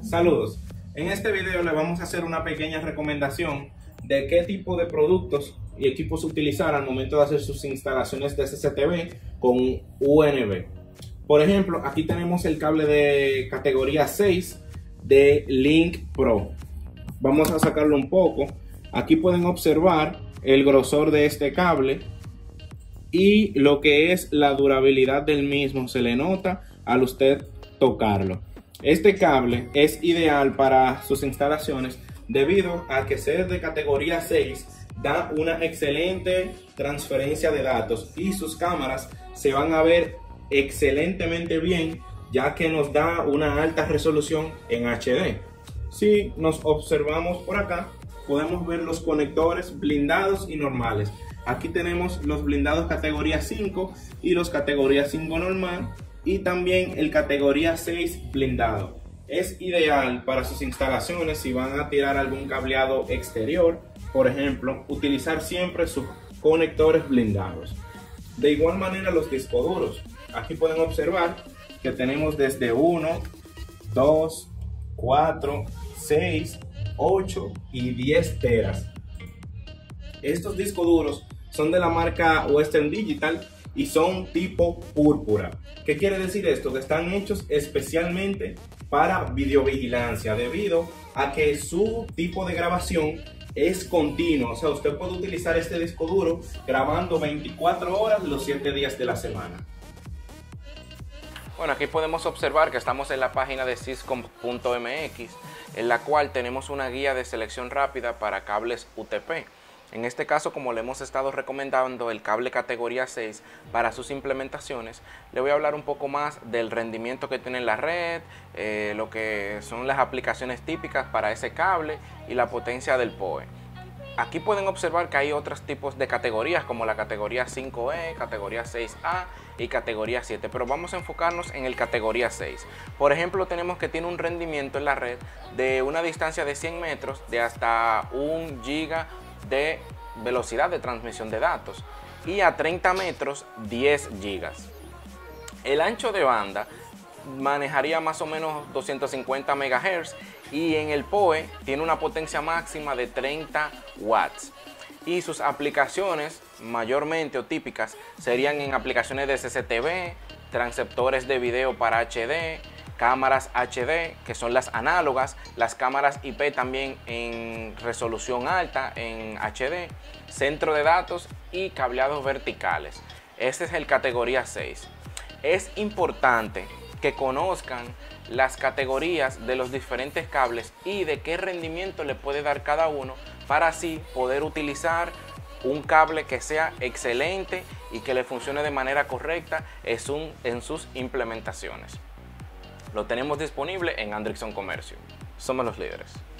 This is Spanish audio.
Saludos. En este video le vamos a hacer una pequeña recomendación de qué tipo de productos y equipos utilizar al momento de hacer sus instalaciones de CCTV con UNB. Por ejemplo, aquí tenemos el cable de categoría 6 de Link Pro. Vamos a sacarlo un poco. Aquí pueden observar el grosor de este cable y lo que es la durabilidad del mismo. Se le nota al usted tocarlo. Este cable es ideal para sus instalaciones debido a que ser de categoría 6 da una excelente transferencia de datos y sus cámaras se van a ver excelentemente bien, ya que nos da una alta resolución en HD. Si nos observamos por acá, podemos ver los conectores blindados y normales. Aquí tenemos los blindados categoría 5 y los categoría 5 normal, y también el categoría 6 blindado. Es ideal para sus instalaciones si van a tirar algún cableado exterior, por ejemplo, utilizar siempre sus conectores blindados. De igual manera los discos duros. Aquí pueden observar que tenemos desde 1, 2, 4, 6, 8 y 10 teras. Estos discos duros son de la marca Western Digital y son tipo púrpura. ¿Qué quiere decir esto? Que están hechos especialmente para videovigilancia, debido a que su tipo de grabación es continuo. O sea, usted puede utilizar este disco duro grabando 24 horas los 7 días de la semana. Bueno, aquí podemos observar que estamos en la página de syscom.mx, en la cual tenemos una guía de selección rápida para cables UTP. En este caso, como le hemos estado recomendando el cable categoría 6 para sus implementaciones, le voy a hablar un poco más del rendimiento que tiene la red, lo que son las aplicaciones típicas para ese cable y la potencia del PoE. Aquí pueden observar que hay otros tipos de categorías como la categoría 5E, categoría 6A y categoría 7, pero vamos a enfocarnos en el categoría 6. Por ejemplo, tenemos que tiene un rendimiento en la red de una distancia de 100 metros de hasta 1 giga de velocidad de transmisión de datos y a 30 metros 10 gigas. El ancho de banda manejaría más o menos 250 MHz y en el PoE tiene una potencia máxima de 30 watts. Y sus aplicaciones mayormente o típicas serían en aplicaciones de CCTV, transceptores de video para HD, cámaras HD, que son las análogas, las cámaras IP también en resolución alta en HD, centro de datos y cableados verticales. Este es el categoría 6. Es importante que conozcan las categorías de los diferentes cables y de qué rendimiento le puede dar cada uno para así poder utilizar un cable que sea excelente y que le funcione de manera correcta en sus implementaciones. Lo tenemos disponible en Andrickson Comercio. Somos los líderes.